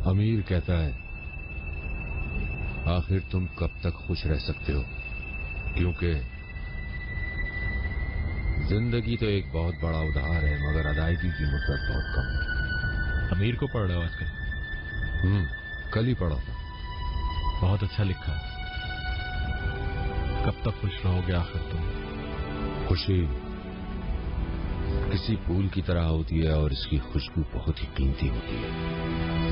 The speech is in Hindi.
अमीर कहता है, आखिर तुम कब तक खुश रह सकते हो, क्योंकि जिंदगी तो एक बहुत बड़ा उधार है, मगर अदायगी की मुद्दत बहुत कम है। अमीर को पढ़ रहे हो आजकल? कल ही पढ़ा था। बहुत अच्छा लिखा। कब तक खुश रहोगे आखिर तुम? खुशी किसी फूल की तरह होती है और इसकी खुशबू बहुत ही कीमती होती है।